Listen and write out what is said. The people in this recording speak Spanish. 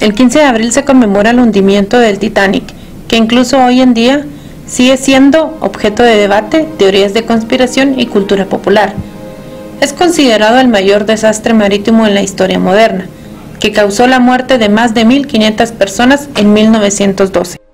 El 15 de abril se conmemora el hundimiento del Titanic, que incluso hoy en día sigue siendo objeto de debate, teorías de conspiración y cultura popular. Es considerado el mayor desastre marítimo en la historia moderna, que causó la muerte de más de 1.500 personas en 1912.